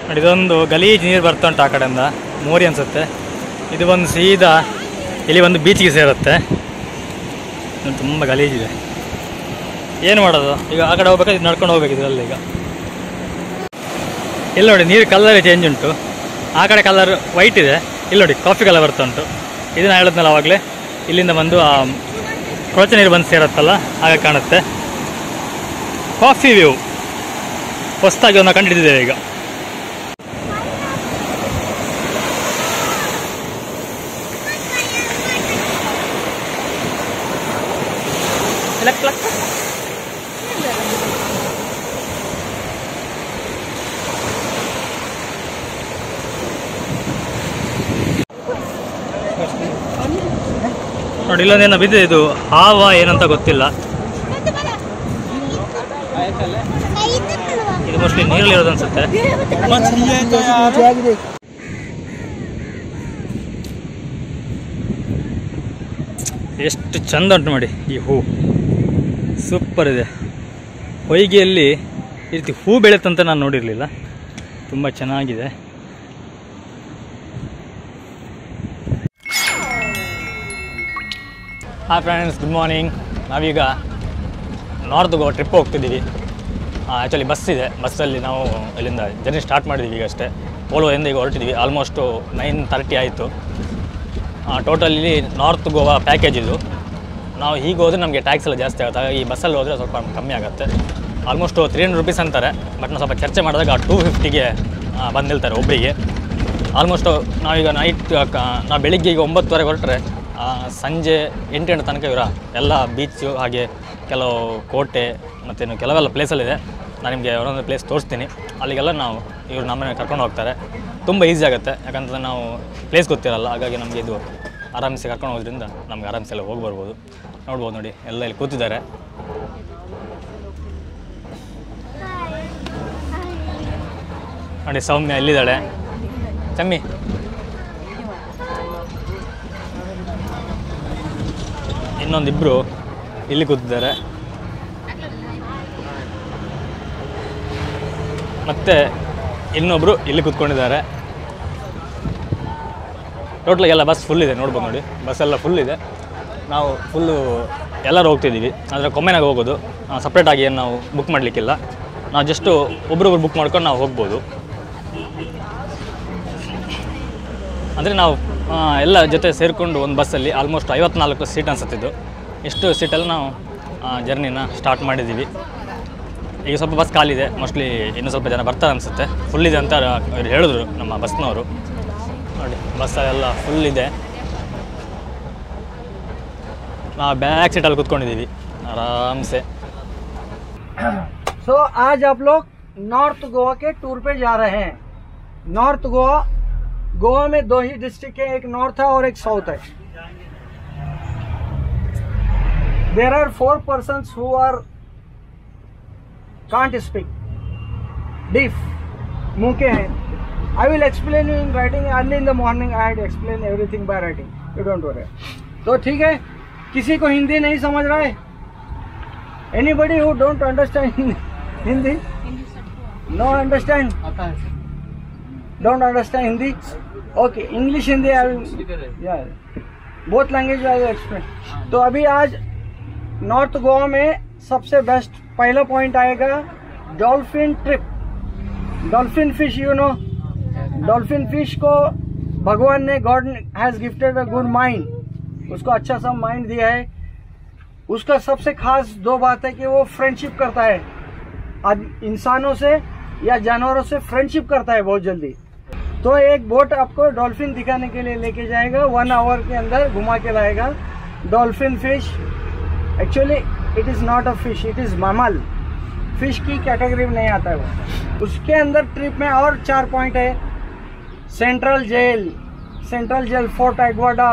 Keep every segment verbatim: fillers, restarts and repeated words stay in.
ನೋಡಿ ಇದೊಂದು ಗಲೀಜು ನೀರು ಬರ್ತಾ ಉಂಟು ಆ ಕಡೆಯಿಂದ, ಮೋರಿ ಅನಿಸುತ್ತೆ. ಇದು ಒಂದು ಸೀದಾ ಇಲ್ಲಿ ಒಂದು ಬೀಚಿಗೆ ಸೇರುತ್ತೆ. ತುಂಬ ಗಲೀಜಿದೆ, ಏನು ಮಾಡೋದು ಈಗ? ಆ ಕಡೆ ಹೋಗ್ಬೇಕಾದ್ರೆ ಇದು ನಡ್ಕೊಂಡು ಹೋಗ್ಬೇಕು ಇದರಲ್ಲಿ. ಈಗ ಇಲ್ಲಿ ನೋಡಿ ನೀರು ಕಲರ್ ಚೇಂಜ್ ಉಂಟು, ಆ ಕಡೆ ಕಲರ್ ವೈಟ್ ಇದೆ, ಇಲ್ಲಿ ನೋಡಿ ಕಾಫಿ ಕಲರ್ ಬರ್ತಾ ಉಂಟು. ಇದನ್ನ ಹೇಳಿದ್ನಲ್ಲ ಆವಾಗಲೇ, ಇಲ್ಲಿಂದ ಬಂದು ಆ ಕೊಳಚೆ ನೀರು ಬಂದು ಸೇರುತ್ತಲ್ಲ ಹಾಗೆ ಕಾಣುತ್ತೆ. ಕಾಫಿ ವ್ಯೂ ಹೊಸದಾಗಿ ಒಂದು ಕಂಡಿದ್ದೇವೆ ಈಗ. ನೋಡಿ ಇಲ್ಲೊಂದೇನೋ ಬಿದ್ದಿದೆ, ಇದು ಹಾವ ಏನಂತ ಗೊತ್ತಿಲ್ಲ. ಇದು ಮೋಸ್ಟ್ಲಿ ನೀರಲ್ಲಿ ಇರೋದು ಅನ್ಸುತ್ತೆ. ಎಷ್ಟು ಚಂದ ಉಂಟು ನೋಡಿ ಈ ಹೂ, ಸೂಪರ್ ಇದೆ. ಹೊಯ್ಗೆಯಲ್ಲಿ ಈ ರೀತಿ ಹೂ ಬೆಳೆಯುತ್ತಂತ ನಾನು ನೋಡಿರಲಿಲ್ಲ, ತುಂಬ ಚೆನ್ನಾಗಿದೆ. Hi friends, good morning. ನಾವೀಗ ನಾರ್ತ್ ಗೋವಾ ಟ್ರಿಪ್ ಹೋಗ್ತಿದ್ದೀವಿ. ಆ್ಯಕ್ಚುಲಿ ಬಸ್ ಇದೆ, ಬಸ್ಸಲ್ಲಿ ನಾವು ಇಲ್ಲಿಂದ ಜರ್ನಿ ಸ್ಟಾರ್ಟ್ ಮಾಡಿದ್ದೀವಿ ಈಗ ಅಷ್ಟೇ. ಓಲೋದಿಂದ ಈಗ ಹೊರಟಿದ್ದೀವಿ. ಆಲ್ಮೋಸ್ಟು ನೈನ್ ತರ್ಟಿ ಆಯಿತು. ಟೋಟಲಿ ನಾರ್ತ್ ಗೋವಾ ಪ್ಯಾಕೇಜ್ ಇದು. ನಾವು ಹೀಗೆ ಹೋದರೆ ನಮಗೆ ಟ್ಯಾಕ್ಸ್ ಎಲ್ಲ ಜಾಸ್ತಿ ಆಗುತ್ತೆ, ಹಾಗಾಗಿ ಈ ಬಸ್ಸಲ್ಲಿ ಹೋದರೆ ಸ್ವಲ್ಪ ಕಮ್ಮಿ ಆಗುತ್ತೆ. ಆಲ್ಮೋಸ್ಟು ತ್ರೀ ಹಂಡ್ರೆಡ್ ರುಪೀಸ್ ಅಂತಾರೆ, ಬಟ್ ನಾವು ಸ್ವಲ್ಪ ಚರ್ಚೆ ಮಾಡಿದಾಗ ಟೂ ಫಿಫ್ಟಿಗೆ ಬಂದು ನಿಲ್ತಾರೆ ಒಬ್ಬರಿಗೆ. ಆಲ್ಮೋಸ್ಟು ನಾವೀಗ ನೈಟ್ ನಾವು ಬೆಳಿಗ್ಗೆ ಈಗ ಒಂಬತ್ತುವರೆಗೆ ಹೊರಟ್ರೆ ಸಂಜೆ ಎಂಟು ಗಂಟೆ ತನಕ ಇವರ ಎಲ್ಲ ಬೀಚು, ಹಾಗೆ ಕೆಲವು ಕೋಟೆ ಮತ್ತು ಕೆಲವೆಲ್ಲ ಪ್ಲೇಸಲ್ಲಿದೆ. ನಾನು ನಿಮಗೆ ಒಂದೊಂದು ಪ್ಲೇಸ್ ತೋರಿಸ್ತೀನಿ. ಅಲ್ಲಿಗೆಲ್ಲ ನಾವು ಇವರು ನಮ್ಮನೆ ಕರ್ಕೊಂಡು ಹೋಗ್ತಾರೆ. ತುಂಬ ಈಸಿ ಆಗುತ್ತೆ, ಯಾಕಂತಂದರೆ ನಾವು ಪ್ಲೇಸ್ ಗೊತ್ತಿರಲ್ಲ, ಹಾಗಾಗಿ ನಮಗೆ ಇದು ಆರಾಮಿಸಿ ಕರ್ಕೊಂಡು ಹೋಗೋದ್ರಿಂದ ನಮ್ಗೆ ಆರಾಮಿಸಿ ಎಲ್ಲ ಹೋಗಿ ಬರ್ಬೋದು. ನೋಡ್ಬೋದು ನೋಡಿ, ಎಲ್ಲ ಇಲ್ಲಿ ಕೂತಿದ್ದಾರೆ. ನೋಡಿ ಸೌಮ್ಯ ಎಲ್ಲಿದ್ದಾಳೆ, ಚಮ್ಮಿ ಇನ್ನೊಂದಿಬ್ಬರು ಇಲ್ಲಿ ಕೂತಿದ್ದಾರೆ. ಮತ್ತು ಇನ್ನೊಬ್ಬರು ಇಲ್ಲಿ ಕೂತ್ಕೊಂಡಿದ್ದಾರೆ. ಟೋಟ್ಲಾಗೆಲ್ಲ ಬಸ್ ಫುಲ್ ಇದೆ, ನೋಡ್ಬೋದು ನೋಡಿ, ಬಸ್ಸೆಲ್ಲ ಫುಲ್ ಇದೆ. ನಾವು ಫುಲ್ಲು ಎಲ್ಲರೂ ಹೋಗ್ತಿದ್ದೀವಿ, ಆದರೆ ಕೊಮ್ಮೆನಾಗ ಹೋಗೋದು, ಸಪ್ರೇಟಾಗಿ ಏನು ನಾವು ಬುಕ್ ಮಾಡಲಿಕ್ಕಿಲ್ಲ. ನಾವು ಜಸ್ಟು ಒಬ್ರೊಬ್ರು ಬುಕ್ ಮಾಡ್ಕೊಂಡು ನಾವು ಹೋಗ್ಬೋದು. ಅಂದರೆ ನಾವು ಎಲ್ಲ ಜೊತೆ ಸೇರಿಕೊಂಡು ಒಂದು ಬಸ್ಸಲ್ಲಿ ಆಲ್ಮೋಸ್ಟ್ ಐವತ್ನಾಲ್ಕು ಸೀಟ್ ಅನ್ಸುತ್ತಿದ್ದು, ಇಷ್ಟು ಸೀಟಲ್ಲಿ ನಾವು ಜರ್ನಿನ ಸ್ಟಾರ್ಟ್ ಮಾಡಿದ್ದೀವಿ. ಈಗ ಸ್ವಲ್ಪ ಬಸ್ ಖಾಲಿದೆ, ಮೋಸ್ಟ್ಲಿ ಇನ್ನೂ ಸ್ವಲ್ಪ ಜನ ಬರ್ತಾರೆ ಅನಿಸುತ್ತೆ. ಫುಲ್ ಇದೆ ಅಂತ ಅವ್ರು ಹೇಳಿದ್ರು ನಮ್ಮ ಬಸ್ನವರು. ನೋಡಿ ಬಸ್ಸೆಲ್ಲ ಫುಲ್ ಇದೆ. ನಾವು ಬ್ಯಾಕ್ ಸೀಟಲ್ಲಿ ಕೂತ್ಕೊಂಡಿದ್ದೀವಿ ಆರಾಮ್ಸೆ. सो आज आप लोग नॉर्थ गोवा के टूर पे जा रहे हैं. नॉर्थ गोवा, गोवा में दो ही डिस्ट्रिक्ट है, एक नॉर्थ है और एक साउथ है. There are four persons who are can't speak, deaf, मूके हैं. I will explain you in writing. Early in the morning I had explained everything by writing. You don't worry. तो ठीक है, किसी को हिंदी नहीं समझ रहा है? Anybody who don't understand Hindi? No understand? Don't understand Hindi? Okay, English Hindi I will, yeah, both language I will explain. तो अभी आज नॉर्थ गोवा में सबसे बेस्ट पहला पॉइंट आएगा dolphin trip. Dolphin fish, you know, dolphin fish को भगवान ने, God has gifted a good mind, उसको अच्छा सा माइंड दिया है. उसका सबसे खास दो बात है कि वो फ्रेंडशिप करता है, इंसानों से या जानवरों से फ्रेंडशिप करता है बहुत जल्दी. तो एक बोट आपको डॉल्फिन दिखाने के लिए लेके जाएगा, वन आवर के अंदर घुमा के लाएगा. Dolphin fish actually it is not a fish, it is mammal. Fish की कैटेगरी में नहीं आता है वो. उसके अंदर ट्रिप में और चार पॉइंट है. Central jail, central jail, fort Aguada,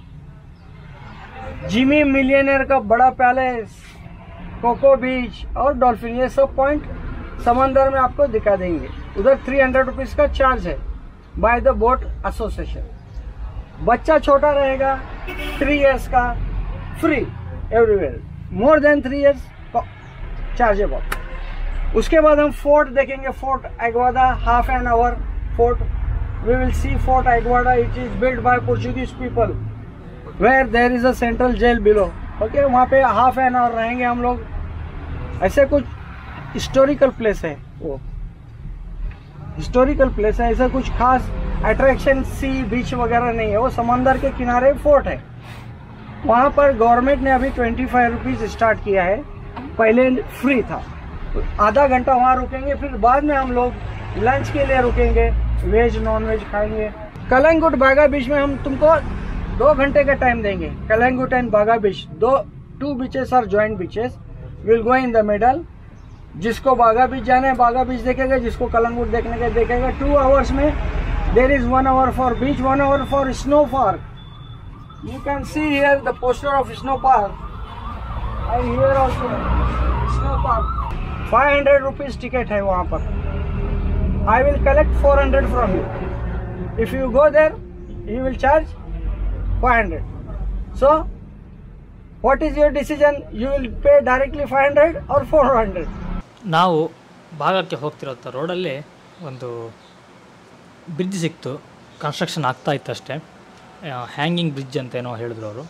Jimmy millionaire का बड़ा पैलेस, कोको बीच और डॉल्फिन, ये सब पॉइंट समंदर में आपको दिखा देंगे. उधर थ्री हंड्रेड रुपीज का चार्ज है बाय द बोट एसोसिएशन. बच्चा छोटा रहेगा, थ्री इयर्स का, free everywhere. More than three years chargeable. उसके बाद हम फोर्ट देखेंगे, fort Aguada, half an hour fort. We will see fort Aguada. It is build by Portuguese people where there is a central jail below. Okay, वहाँ पे half an our रहेंगे हम लोग. ऐसे कुछ हिस्टोरिकल प्लेस है, वो हिस्टोरिकल प्लेस है. ऐसा कुछ खास अट्रैक्शन सी बीच वगैरह नहीं है, वो समंदर के किनारे फोर्ट है. वहाँ पर गवर्नमेंट ने अभी ट्वेंटी फाइव रुपीज़ स्टार्ट किया है, पहले फ्री था. आधा घंटा वहाँ रुकेंगे, फिर बाद में हम लोग लंच के लिए रुकेंगे, वेज नॉन वेज खाएंगे. कलंगुट बागा बीच में हम तुमको दो घंटे का टाइम देंगे. कलंगुट एंड बागा बीच, दो two beaches are joint beaches. Will go in the middle. जिसको बागा बीच जाना है बागा बीच देखेगा, जिसको कलंगुट देखने का देखेगा. टू आवर्स में there is one hour for beach, one hour for snow park. You can see here the poster of snow park and here also snow park. Five hundred rupees ticket है वहाँ पर. I will collect four hundred from you. If you go there you will charge five hundred. So what is your decision? You will pay directly five hundred or four hundred? ನಾವು ಭಾಗಕ್ಕೆ ಹೋಗ್ತಿರೋಂಥ ರೋಡಲ್ಲಿ ಒಂದು bridge ಸಿಕ್ತು. Construction ಆಗ್ತಾ ಇತ್ತು ಅಷ್ಟೇ. Hanging bridge ಅಂತ ಏನೋ ಹೇಳಿದ್ರು ಅವರು.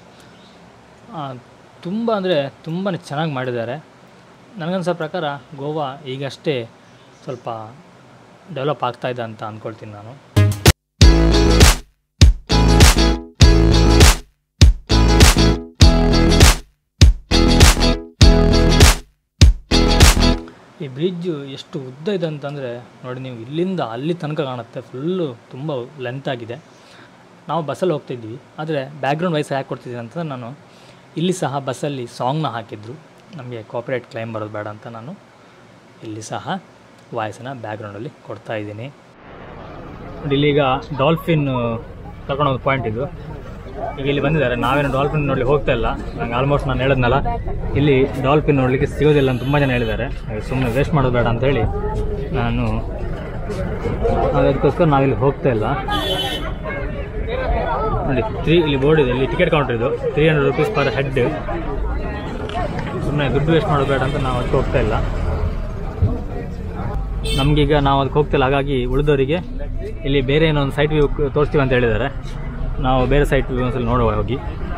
ತುಂಬ ಅಂದರೆ ತುಂಬಾ ಚೆನ್ನಾಗಿ ಮಾಡಿದ್ದಾರೆ. ನನಗನ್ಸೋ ಪ್ರಕಾರ ಗೋವಾ ಈಗಷ್ಟೇ ಸ್ವಲ್ಪ ಡೆವಲಪ್ ಆಗ್ತಾಯಿದೆ ಅಂತ ಅಂದ್ಕೊಳ್ತೀನಿ ನಾನು. ಈ ಬ್ರಿಡ್ಜು ಎಷ್ಟು ಉದ್ದ ಇದೆ ಅಂತಂದರೆ ನೋಡಿ, ನೀವು ಇಲ್ಲಿಂದ ಅಲ್ಲಿ ತನಕ ಕಾಣುತ್ತೆ. ಫುಲ್ಲು ತುಂಬ ಲೆಂತ್ ಆಗಿದೆ. ನಾವು ಬಸ್ಸಲ್ಲಿ ಹೋಗ್ತಿದ್ವಿ, ಆದರೆ ಬ್ಯಾಕ್ಗ್ರೌಂಡ್ ವಾಯ್ಸ್ ಯಾಕೆ ಕೊಡ್ತಿದ್ದೀನಿ ಅಂತಂದರೆ, ನಾನು ಇಲ್ಲಿ ಸಹ ಬಸ್ಸಲ್ಲಿ ಸಾಂಗ್ನ ಹಾಕಿದ್ರು. ನಮಗೆ ಕಾಪಿರೈಟ್ ಕ್ಲೈಮ್ ಬರೋದು ಬೇಡ ಅಂತ ನಾನು ಇಲ್ಲಿ ಸಹ ವಾಯ್ಸನ್ನು ಬ್ಯಾಕ್ಗ್ರೌಂಡಲ್ಲಿ ಕೊಡ್ತಾಯಿದ್ದೀನಿ. ನೋಡಿ, ಇಲ್ಲಿಗ ಡಾಲ್ಫಿನ್ ಕರ್ಕೊಂಡೋದು ಪಾಯಿಂಟ್ ಇದು. ಈಗ ಇಲ್ಲಿ ಬಂದಿದ್ದಾರೆ. ನಾವೇನು ಡಾಲ್ಫಿನ್ ನೋಡಲಿಕ್ಕೆ ಹೋಗ್ತಾ ಇಲ್ಲ. ನಂಗೆ ಆಲ್ಮೋಸ್ಟ್ ನಾನು ಹೇಳಿದ್ನಲ್ಲ, ಇಲ್ಲಿ ಡಾಲ್ಫಿನ್ ನೋಡಲಿಕ್ಕೆ ಸಿಗೋದಿಲ್ಲ ಅಂತ ತುಂಬ ಜನ ಹೇಳಿದ್ದಾರೆ. ಸುಮ್ಮನೆ ವೇಸ್ಟ್ ಮಾಡೋದು ಬೇಡ ಅಂತ ಹೇಳಿ ನಾನು ಅದಕ್ಕೋಸ್ಕರ ನಾವಿಲ್ಲಿ ಹೋಗ್ತಾ ಇಲ್ಲ. ನೋಡಿ, ತ್ರೀ ಇಲ್ಲಿ ಬೋರ್ಡ್ ಇದೆ, ಇಲ್ಲಿ ಟಿಕೆಟ್ ಕೌಂಟರ್ ಇದು. Three hundred rupees per head. ಸುಮ್ಮನೆ ದುಡ್ಡು ವೇಸ್ಟ್ ಮಾಡೋದು ಬೇಡ ಅಂತ ನಾವು ಅದಕ್ಕೆ ಹೋಗ್ತಾ ಇಲ್ಲ. ನಮಗೀಗ ನಾವು ಅದಕ್ಕೆ ಹೋಗ್ತಿಲ್ಲ. ಹಾಗಾಗಿ ಉಳಿದವರಿಗೆ ಇಲ್ಲಿ ಬೇರೆ ಏನೋ ಒಂದು ಸೈಟ್ ವ್ಯೂ ತೋರಿಸ್ತೀವಿ ಅಂತ ಹೇಳಿದ್ದಾರೆ. ನಾವು ಬೇರೆ ಸೈಟ್ ವ್ಯೂ ಒಂದ್ಸಲ ನೋಡುವ ಹೋಗಿ.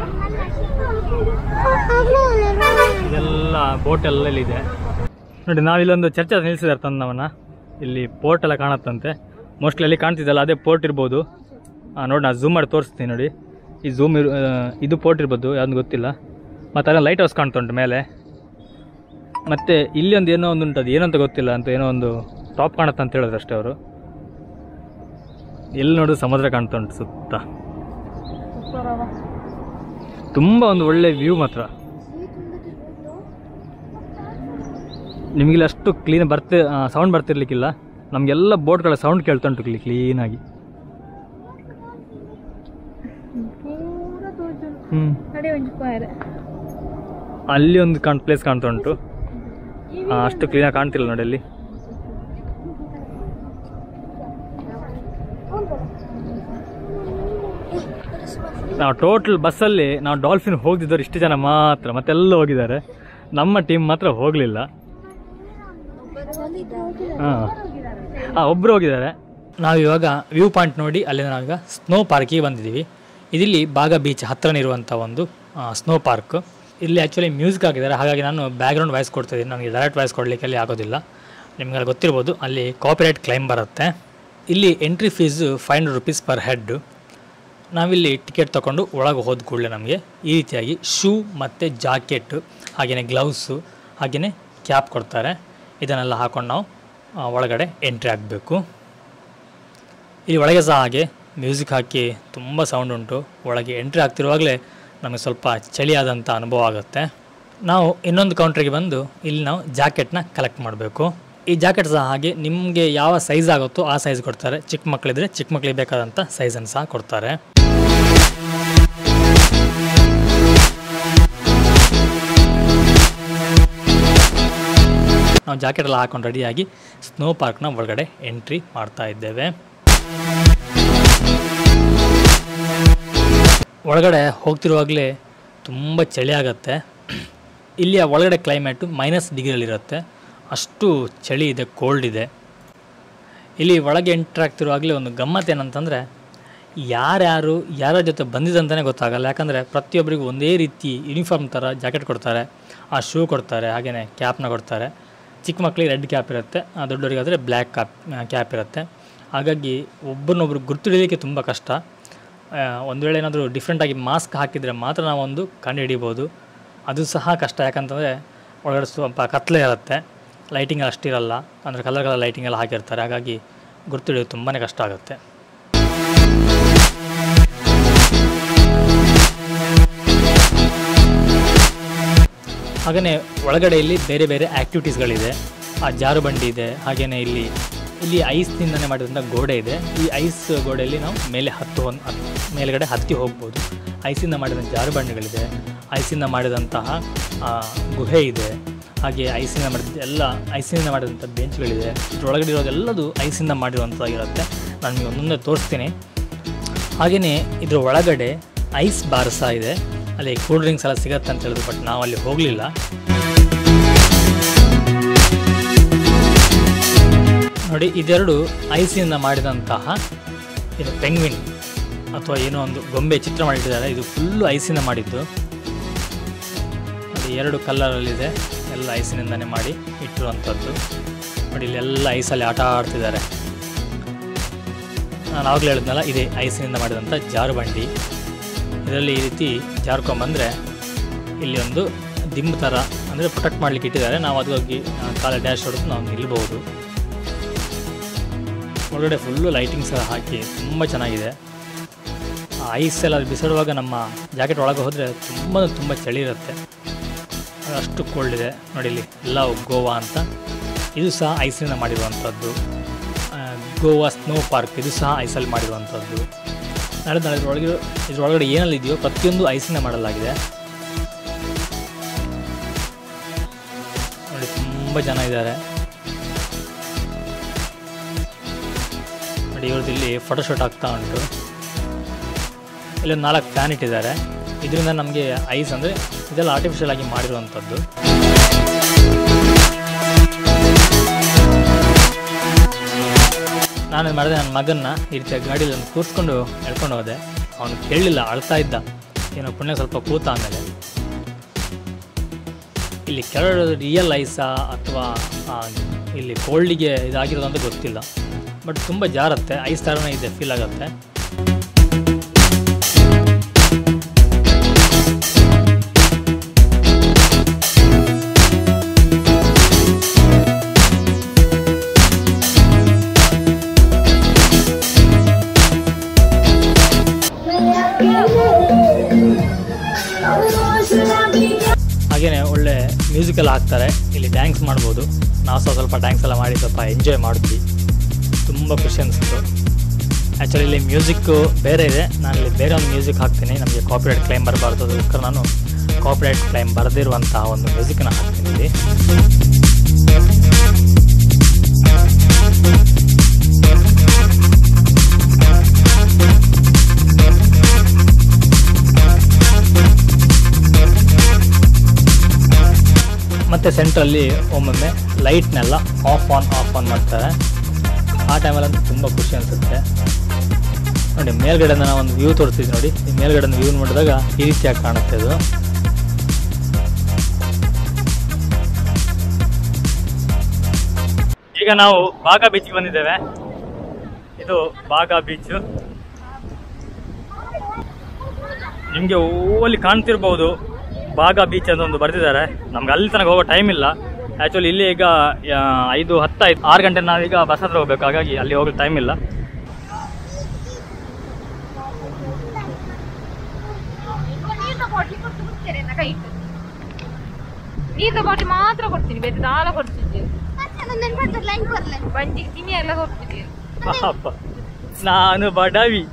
ಇದೆಲ್ಲ ಬೋಟ್ ಎಲ್ಲ ಇಲ್ಲಿದೆ ನೋಡಿ. ನಾವಿಲ್ಲೊಂದು ಚರ್ಚೆ ನಿಲ್ಲಿಸಿದ್ದಾರೆ ತಂದವನ್ನ. ಇಲ್ಲಿ ಪೋರ್ಟ್ ಎಲ್ಲ ಕಾಣುತ್ತಂತೆ. ಮೋಸ್ಟ್ಲಿ ಅಲ್ಲಿ ಕಾಣ್ತಿದ್ದಲ್ಲ ಅದೇ ಪೋರ್ಟ್ ಇರ್ಬೋದು. ನೋಡಿ, ನಾನು ಝೂಮ್ ಮಾಡಿ ತೋರಿಸ್ತೀನಿ ನೋಡಿ. ಈ ಝೂಮ್ ಇರ್ ಇದು ಪೋರ್ಟ್ ಇರ್ಬೋದು, ಯಾವ್ದು ಗೊತ್ತಿಲ್ಲ. ಮತ್ತು ಅಲ್ಲ ಲೈಟ್ ಹೌಸ್ ಕಾಣ್ತುಂಟು ಮೇಲೆ. ಮತ್ತು ಇಲ್ಲಿ ಒಂದು ಏನೋ ಒಂದು ಉಂಟು, ಅದು ಏನಂತ ಗೊತ್ತಿಲ್ಲ ಅಂತ, ಏನೋ ಒಂದು ಟಾಪ್ ಕಾಣುತ್ತೆ ಅಂತ ಹೇಳಿದ್ರು ಅಷ್ಟೇ ಅವರು. ಎಲ್ಲಿ ನೋಡಿದ್ರು ಸಮುದ್ರ ಕಾಣ್ತುಂಟು ಸುತ್ತ. ತುಂಬ ಒಂದು ಒಳ್ಳೆ ವ್ಯೂ ಮಾತ್ರ. ನಿಮಗಿಲ್ಲ ಅಷ್ಟು ಕ್ಲೀನ್ ಬರ್ತಿ ಸೌಂಡ್ ಬರ್ತಿರ್ಲಿಕ್ಕಿಲ್ಲ. ನಮಗೆಲ್ಲ ಬೋಟ್ಗಳ ಸೌಂಡ್ ಕೇಳ್ತುಂಟು ಇಲ್ಲಿ ಕ್ಲೀನಾಗಿ. ಹ್ಞೂ ಅಲ್ಲಿ ಒಂದು ಕಾಣ್ ಪ್ಲೇಸ್ ಕಾಣ್ತಾ ಉಂಟು. ಅಷ್ಟು ಕ್ಲೀನಾಗಿ ಕಾಣ್ತಿಲ್ಲ ನೋಡಿ ಅಲ್ಲಿ. ನಾವು ಟೋಟಲ್ ಬಸ್ಸಲ್ಲಿ ನಾವು ಡಾಲ್ಫಿನ್ ಹೋಗ್ತಿದ್ದವ್ರು ಇಷ್ಟು ಜನ ಮಾತ್ರ, ಮತ್ತೆಲ್ಲ ಹೋಗಿದ್ದಾರೆ. ನಮ್ಮ ಟೀಮ್ ಮಾತ್ರ ಹೋಗಲಿಲ್ಲ. ಹಾಂ ಹಾಂ ಒಬ್ಬರು ಹೋಗಿದ್ದಾರೆ. ನಾವಿವಾಗ ವ್ಯೂ ಪಾಯಿಂಟ್ ನೋಡಿ ಅಲ್ಲಿಂದ ನಾವೀಗ ಸ್ನೋ ಪಾರ್ಕಿಗೆ ಬಂದಿದ್ದೀವಿ. ಇದಿಲ್ಲಿ ಬಾಗ ಬೀಚ್ ಹತ್ತಿರನೇ ಇರುವಂಥ ಒಂದು ಸ್ನೋ ಪಾರ್ಕ್. ಇಲ್ಲಿ ಆ್ಯಕ್ಚುಲಿ ಮ್ಯೂಸಿಕ್ ಹಾಕಿದ್ದಾರೆ, ಹಾಗಾಗಿ ನಾನು ಬ್ಯಾಕ್ಗ್ರೌಂಡ್ ವಾಯ್ಸ್ ಕೊಡ್ತಿದ್ದೀನಿ. ನನಗೆ ಡೈರೆಕ್ಟ್ ವಾಯ್ಸ್ ಕೊಡಲಿಕ್ಕೆ ಅಲ್ಲಿ ಆಗೋದಿಲ್ಲ. ನಿಮಗೆಲ್ಲ ಗೊತ್ತಿರ್ಬೋದು, ಅಲ್ಲಿ ಕಾಪಿರೈಟ್ ಕ್ಲೈಮ್ ಬರುತ್ತೆ. ಇಲ್ಲಿ entry fees five hundred rupees per head. ನಾವಿಲ್ಲಿ ಟಿಕೆಟ್ ತೊಗೊಂಡು ಒಳಗೆ ಹೋದ ಕೂಡಲೇ ನಮಗೆ ಈ ರೀತಿಯಾಗಿ ಶೂ ಮತ್ತು ಜಾಕೆಟ್, ಹಾಗೆಯೇ ಗ್ಲೌಸು, ಹಾಗೆಯೇ ಕ್ಯಾಪ್ ಕೊಡ್ತಾರೆ. ಇದನ್ನೆಲ್ಲ ಹಾಕ್ಕೊಂಡು ನಾವು ಒಳಗಡೆ ಎಂಟ್ರಿ ಆಗಬೇಕು. ಇಲ್ಲಿ ಒಳಗೆ ಸಹ ಹಾಗೆ ಮ್ಯೂಸಿಕ್ ಹಾಕಿ ತುಂಬ ಸೌಂಡ್ ಉಂಟು. ಒಳಗೆ ಎಂಟ್ರಿ ಆಗ್ತಿರುವಾಗಲೇ ನಮಗೆ ಸ್ವಲ್ಪ ಚಳಿಯಾದಂಥ ಅನುಭವ ಆಗುತ್ತೆ. ನಾವು ಇನ್ನೊಂದು ಕೌಂಟ್ರಿಗೆ ಬಂದು ಇಲ್ಲಿ ನಾವು ಜಾಕೆಟ್ನ ಕಲೆಕ್ಟ್ ಮಾಡಬೇಕು. ಈ ಜಾಕೆಟ್ ಸಹ ಹಾಗೆ ನಿಮಗೆ ಯಾವ ಸೈಜ್ ಆಗುತ್ತೋ ಆ ಸೈಜ್ ಕೊಡ್ತಾರೆ. ಚಿಕ್ಕ ಮಕ್ಕಳಿದ್ರೆ ಚಿಕ್ಕ ಮಕ್ಕಳಿಗೆ ಬೇಕಾದಂಥ ಸೈಜನ್ನು ಸಹ ಕೊಡ್ತಾರೆ. ನಾವು ಜಾಕೆಟ್ ಎಲ್ಲ ಹಾಕೊಂಡು ರೆಡಿಯಾಗಿ ಸ್ನೋ ಪಾರ್ಕ್ನ ಒಳಗಡೆ ಎಂಟ್ರಿ ಮಾಡ್ತಾ ಇದ್ದೇವೆ. ಒಳಗಡೆ ಹೋಗ್ತಿರುವಾಗಲೇ ತುಂಬ ಚಳಿ ಆಗುತ್ತೆ. ಇಲ್ಲಿಯ ಒಳಗಡೆ ಕ್ಲೈಮೇಟು ಮೈನಸ್ ಡಿಗ್ರಿಯಲ್ಲಿರುತ್ತೆ. ಅಷ್ಟು ಚಳಿ ಇದೆ, ಕೋಲ್ಡ್ ಇದೆ. ಇಲ್ಲಿ ಒಳಗೆ ಎಂಟ್ರ್ ಆಗ್ತಿರುವಾಗಲೇ ಒಂದು ಗಮ್ಮತ್ತು ಏನಂತಂದರೆ ಯಾರ್ಯಾರು ಯಾರ ಜೊತೆ ಬಂದಿದ್ದಂತಲೇ ಗೊತ್ತಾಗಲ್ಲ. ಯಾಕಂದರೆ ಪ್ರತಿಯೊಬ್ಬರಿಗೂ ಒಂದೇ ರೀತಿ ಯೂನಿಫಾರ್ಮ್ ಥರ ಜಾಕೆಟ್ ಕೊಡ್ತಾರೆ, ಆ ಶೂ ಕೊಡ್ತಾರೆ, ಹಾಗೆಯೇ ಕ್ಯಾಪ್ನ ಕೊಡ್ತಾರೆ. ಚಿಕ್ಕ ಮಕ್ಕಳಿಗೆ ರೆಡ್ ಕ್ಯಾಪ್ ಇರುತ್ತೆ, ದೊಡ್ಡವರಿಗಾದರೆ ಬ್ಲ್ಯಾಕ್ ಕ್ಯಾಪ್ ಕ್ಯಾಪ್ ಇರುತ್ತೆ. ಹಾಗಾಗಿ ಒಬ್ಬರನ್ನೊಬ್ರು ಗುರ್ತಿಡೋದಕ್ಕೆ ತುಂಬ ಕಷ್ಟ. ಒಂದು ವೇಳೆ ಏನಾದರೂ ಡಿಫ್ರೆಂಟಾಗಿ ಮಾಸ್ಕ್ ಹಾಕಿದರೆ ಮಾತ್ರ ನಾವೊಂದು ಕಂಡು ಹಿಡಿಬೋದು. ಅದು ಸಹ ಕಷ್ಟ, ಯಾಕಂತಂದರೆ ಒಳಗಡೆ ಸ್ವಲ್ಪ ಕತ್ತಲೆ ಇರುತ್ತೆ, ಲೈಟಿಂಗ್ ಅಷ್ಟಿರಲ್ಲ, ಅಂದರೆ ಕಲರ್ ಕಲರ್ ಲೈಟಿಂಗ್ ಎಲ್ಲ ಹಾಕಿರ್ತಾರೆ. ಹಾಗಾಗಿ ಗುರ್ತಿಡೋದು ತುಂಬಾ ಕಷ್ಟ ಆಗುತ್ತೆ. ಹಾಗೆಯೇ ಒಳಗಡೆ ಇಲ್ಲಿ ಬೇರೆ ಬೇರೆ ಆ್ಯಕ್ಟಿವಿಟೀಸ್ಗಳಿದೆ. ಆ ಜಾರುಬಂಡಿ ಇದೆ, ಹಾಗೆಯೇ ಇಲ್ಲಿ ಇಲ್ಲಿ ಐಸ್ನಿಂದನೇ ಮಾಡಿದಂಥ ಗೋಡೆ ಇದೆ. ಈ ಐಸ್ ಗೋಡೆಯಲ್ಲಿ ನಾವು ಮೇಲೆ ಹತ್ತು ಒಂದು ಮೇಲ್ಗಡೆ ಹತ್ತಿ ಹೋಗ್ಬೋದು. ಐಸಿಂದ ಮಾಡಿದಂಥ ಜಾರುಬಂಡಿಗಳಿದೆ, ಐಸಿಂದ ಮಾಡಿದಂತಹ ಗುಹೆ ಇದೆ, ಹಾಗೆ ಐಸಿಂದ ಮಾಡಿದ ಎಲ್ಲ ಐಸಿಂದ ಮಾಡಿದಂಥ ಬೆಂಚ್ಗಳಿದೆ. ಇದರೊಳಗಡೆ ಇರೋದೆಲ್ಲದು ಐಸಿಂದ ಮಾಡಿರುವಂಥದ್ದಾಗಿರುತ್ತೆ. ನಾನು ನಿಮಗೆ ಒಂದೊಂದೇ ತೋರಿಸ್ತೀನಿ. ಹಾಗೆಯೇ ಇದರ ಒಳಗಡೆ ಐಸ್ ಬಾರ್ ಸಹ ಇದೆ. ಅಲ್ಲಿ ಕೂಲ್ ಡ್ರಿಂಕ್ಸ್ ಎಲ್ಲ ಸಿಗತ್ತೆ ಅಂತ ಹೇಳಿದ್ರು, ಬಟ್ ನಾವು ಅಲ್ಲಿ ಹೋಗಲಿಲ್ಲ. ನೋಡಿ, ಇದೆರಡು ಐಸಿಂದ ಮಾಡಿದಂತಹ ಇದು ಪೆಂಗ್ವಿನ್ ಅಥವಾ ಏನೋ ಒಂದು ಗೊಂಬೆ ಚಿತ್ರ ಮಾಡಿಟ್ಟಿದ್ದಾರೆ. ಇದು ಫುಲ್ಲು ಐಸಿಂದ ಮಾಡಿದ್ದು. ಅದು ಎರಡು ಕಲರಲ್ಲಿದೆ, ಎಲ್ಲ ಐಸಿನಿಂದನೇ ಮಾಡಿ ಇಟ್ಟಿರುವಂಥದ್ದು. ನೋಡಿ, ಇಲ್ಲೆಲ್ಲ ಐಸಲ್ಲಿ ಆಟ ಆಡ್ತಿದ್ದಾರೆ. ನಾನು ಆವಾಗಲೇ ಹೇಳಿದ್ನಲ್ಲ, ಇದೇ ಐಸಿನಿಂದ ಮಾಡಿದಂಥ ಜಾರುಬಂಡಿ. ಇದರಲ್ಲಿ ಈ ರೀತಿ ಜಾರ್ಕೊಂಬಂದರೆ ಇಲ್ಲಿ ಒಂದು ದಿಂಬು ಥರ, ಅಂದರೆ ಪ್ರೊಟೆಕ್ಟ್ ಮಾಡಲಿಕ್ಕೆ ಇಟ್ಟಿದ್ದಾರೆ. ನಾವು ಅದು ಹೋಗಿ ಕಾಲ ಡ್ಯಾಶ್ ಹೊಡೆದು ನಾವು ನಿಲ್ಬೋದು. ಒಳಗಡೆ ಫುಲ್ಲು ಲೈಟಿಂಗ್ಸ್ ಎಲ್ಲ ಹಾಕಿ ತುಂಬ ಚೆನ್ನಾಗಿದೆ. ಐಸ್ ಎಲ್ಲ ಬಿಸಿಡುವಾಗ ನಮ್ಮ ಜಾಕೆಟ್ ಒಳಗೆ ಹೋದರೆ ತುಂಬ ತುಂಬ ಚಳಿ ಇರುತ್ತೆ, ಅಷ್ಟು ಕೋಲ್ಡ್ ಇದೆ. ನೋಡಿ, ಇಲ್ಲಿ ಎಲ್ಲ ಗೋವಾ ಅಂತ, ಇದು ಸಹ ಐಸಿನಿಂದ ಮಾಡಿರುವಂಥದ್ದು. ಗೋವಾ ಸ್ನೋ ಪಾರ್ಕ್, ಇದು ಸಹ ಐಸಲ್ಲಿ ಮಾಡಿರುವಂಥದ್ದು. ನಾಳೆ ನಾಳೆ ಇದ್ರೊಳಗಿರೋ ಇದ್ರೊಳಗಡೆ ಏನಲ್ಲಿ ಇದೆಯೋ ಪ್ರತಿಯೊಂದು ಐಸಿಂದ ಮಾಡಲಾಗಿದೆ. ನೋಡಿ, ತುಂಬ ಜನ ಇದ್ದಾರೆ. ನೋಡಿ, ಇವ್ರದ್ದು ಇಲ್ಲಿ ಫೋಟೋಶೂಟ್ ಆಗ್ತಾ ಉಂಟು. ಇಲ್ಲೊಂದು ನಾಲ್ಕು ಫ್ಯಾನ್ ಇಟ್ಟಿದ್ದಾರೆ. ಇದರಿಂದ ನಮಗೆ ಐಸ್ ಅಂದರೆ ಇದೆಲ್ಲ ಆರ್ಟಿಫಿಷಿಯಲ್ ಆಗಿ ಮಾಡಿರುವಂಥದ್ದು. ನಾನು ಮಾಡಿದೆ, ನನ್ನ ಮಗನ್ನ ಈ ರೀತಿಯ ಗಾಡಿಯಲ್ಲಿ ಒಂದು ಕೂರಿಸ್ಕೊಂಡು ಎಳ್ಕೊಂಡು ಹೋದೆ. ಅವನು ಕೇಳಲಿಲ್ಲ, ಅಳ್ತಾ ಇದ್ದ. ಏನೋ ಪುಣ್ಯ ಸ್ವಲ್ಪ ಕೂತ. ಆಮೇಲೆ ಇಲ್ಲಿ ಕೆಳಗಡೆ ರಿಯಲ್ ಐಸಾ ಅಥವಾ ಇಲ್ಲಿ ಕೋಲ್ಡಿಗೆ ಇದಾಗಿರೋದು ಅಂತ ಗೊತ್ತಿಲ್ಲ, ಬಟ್ ತುಂಬ ಜಾರತ್ತೆ, ಐಸ್ ಥರನೇ ಇದೆ, ಫೀಲ್ ಆಗುತ್ತೆ. ಹಾಗೆಯೇ ಒಳ್ಳೆ ಮ್ಯೂಸಿಕೆಲ್ಲ ಹಾಕ್ತಾರೆ, ಇಲ್ಲಿ ಡ್ಯಾನ್ಸ್ ಮಾಡ್ಬೋದು. ನಾವು ಸಹ ಸ್ವಲ್ಪ ಡ್ಯಾನ್ಸ್ ಎಲ್ಲ ಮಾಡಿ ಸ್ವಲ್ಪ ಎಂಜಾಯ್ ಮಾಡಿದ್ವಿ. ತುಂಬ ಖುಷಿ ಅನಿಸ್ತು. ಆ್ಯಕ್ಚುಲಿ ಇಲ್ಲಿ ಮ್ಯೂಸಿಕ್ಕು ಬೇರೆ ಇದೆ, ನಾನು ಇಲ್ಲಿ ಬೇರೆ ಒಂದು ಮ್ಯೂಸಿಕ್ ಹಾಕ್ತೀನಿ, ನಮಗೆ ಕಾಪಿರೈಟ್ ಕ್ಲೈಮ್ ಬರಬಾರ್ದು. ಅದಕ್ಕೋಸ್ಕರ ನಾನು ಕಾಪಿರೈಟ್ ಕ್ಲೈಮ್ ಬರೆದಿರುವಂತಹ ಒಂದು ಮ್ಯೂಸಿಕನ್ನು ಹಾಕ್ತೀನಿ ಇಲ್ಲಿ. ಮತ್ತು ಸೆಂಟ್ರಲ್ಲಿ ಒಮ್ಮೊಮ್ಮೆ ಲೈಟ್ನೆಲ್ಲ ಆಫ್ ಆನ್ ಆಫ್ ಆನ್ ಮಾಡ್ತಾರೆ. ಆ ಟೈಮಲ್ಲಂತೂ ತುಂಬ ಖುಷಿ ಅನಿಸುತ್ತೆ. ನೋಡಿ, ಮೇಲ್ಗಡೆಯಿಂದ ನಾವು ಒಂದು ವ್ಯೂ ತೋರಿಸ್ತಿದ್ವಿ. ನೋಡಿ, ಈ ಮೇಲ್ಗಡೆ ವ್ಯೂ ನೋಡಿದಾಗ ಈ ರೀತಿಯಾಗಿ ಕಾಣುತ್ತೆ ಇದು. ಈಗ ನಾವು ಬಾಗಾ ಬೀಚ್ಗೆ ಬಂದಿದ್ದೇವೆ. ಇದು ಬಾಗಾ ಬೀಚು. ನಿಮಗೆ ಓಲ್ಲಿ ಕಾಣ್ತಿರ್ಬೋದು, ಬಾಗಾ ಬೀಚ್ ಅಂತ ಒಂದು ಬರೆದಿದ್ದಾರೆ. ನಮ್ಗೆ ಅಲ್ಲಿ ತನಕ ಹೋಗೋ ಟೈಮ್ ಇಲ್ಲ. ಆ್ಯಕ್ಚುಲಿ ಇಲ್ಲಿ ಈಗ ಐದು ಹತ್ತಾಯ್ತು, ಆರು ಗಂಟೆ ನಾವೀಗ ಬಸ್ ಹತ್ರ ಹೋಗ್ಬೇಕು, ಹಾಗಾಗಿ ಅಲ್ಲಿ ಹೋಗೋ ಟೈಮ್ ಇಲ್ಲ. ನೀರಿನ ಬಾಟಲಿ ಮಾತ್ರ ಕೊಡ್ತೀನಿ, ಬೇರೆ ದಾಳ ಕೊಡ್ತಿದ್ದೆ. ಬಂಜಿ ತಿನಿ ಎಲ್ಲ ಕೊಡ್ತಿದ್ದೆ. ನಾನು ಬಡವಿ.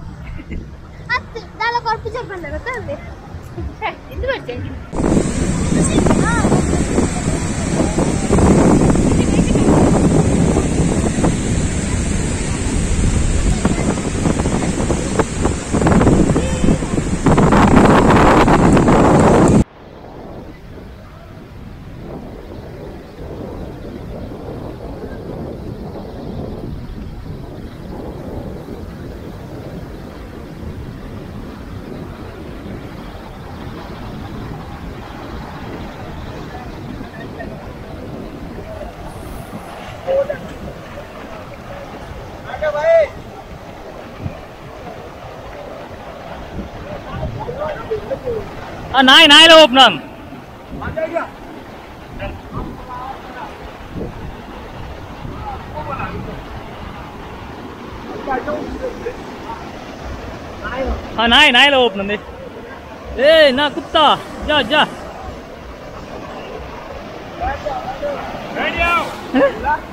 എന്ത് പഠിച്ചു ಆ ನಾಯಿ ನಾಯಿಲೆ ಓಪನ್ हाँ नाई नाई लो ओपन दे ए ना कुत्ता जा जा